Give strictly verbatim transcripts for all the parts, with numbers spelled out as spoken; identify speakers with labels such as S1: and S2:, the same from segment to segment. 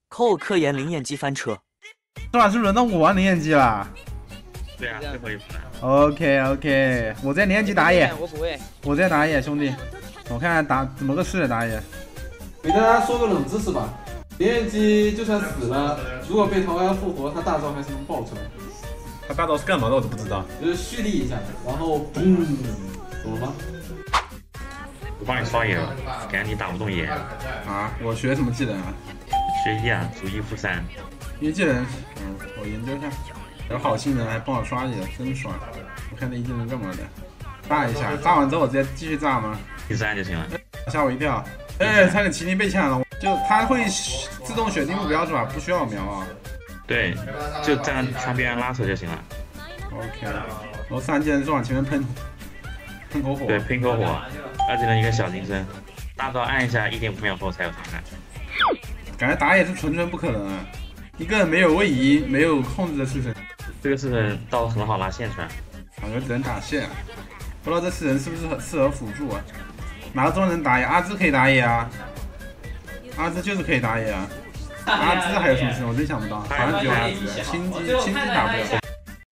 S1: 扣科研灵验机翻车。
S2: 这把是轮到我玩灵验机了。
S3: 对啊，最后一步了。
S2: OK OK， 我在灵验机打野，
S4: 我不会，
S2: 我在打野，兄弟，我看看打怎么个试打野。
S5: 给大家说个冷知识吧，灵验机就算死了，如果被桃花复活，他大招还是能爆出来。
S2: 他大招是干嘛的我都不知道。
S5: 就是蓄力一下，然后嘣，懂了吗？
S3: 我帮你刷野了，感觉你打不动野。
S2: 啊，我学什么技能啊？
S3: 学一啊，逐一负三。
S2: 一技能，嗯，我研究一下。有好心人还帮我刷野，真爽！我看这一技能干嘛的？炸一下，炸完之后我直接继续炸吗？
S3: 第三就行了。
S2: 吓我一跳！哎，差点麒麟被抢了。就它会自动选定目标是吧？不需要瞄啊。
S3: 对，就站窗边拉扯就行了。
S2: OK， 然后三技能是往前面喷，喷口火。
S3: 对，喷口火。二技能一个小金身，大招按一下，一点五秒后才有伤害。
S2: 感觉打野是纯纯不可能啊！一个没有位移、没有控制的式神。
S3: 这个式神倒很好拉线出来，
S2: 感觉只能打线，不知道这式神是不是很适合辅助啊？哪个中能打野？阿兹可以打野啊，阿兹就是可以打野啊。阿兹还有什么式神？我真想不到，好像只有阿兹，轻击轻击打不了，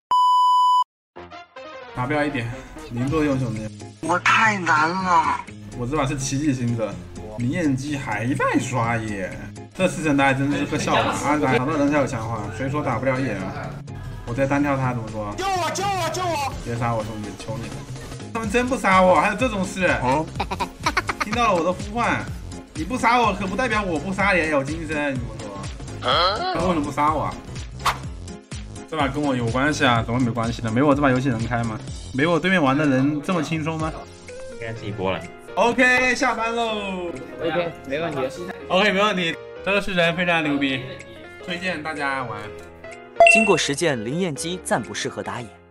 S2: 打不了一点，零作用兄弟。
S6: 我太难了。
S2: 我这把是奇迹星者，灵验机还在刷野，这式神打野真的是个笑话。阿兹好多人才有强化，谁说打不了野啊？我再单挑他怎么说？救我！救我！救我！别杀我兄弟，求你了！他们真不杀我，还有这种事？哦、听到了我的呼唤，你不杀我可不代表我不杀也有金身，你怎么说？他为什么不杀我？这把跟我有关系啊？怎么没关系呢？没我这把游戏能开吗？没我对面玩的人这么轻松吗？
S3: 应该是一波了。
S2: OK， 下班喽。
S4: OK， 没问题。
S2: OK， 没问题。这个式神非常牛逼，推荐大家玩。
S1: 经过实践，灵验机暂不适合打野。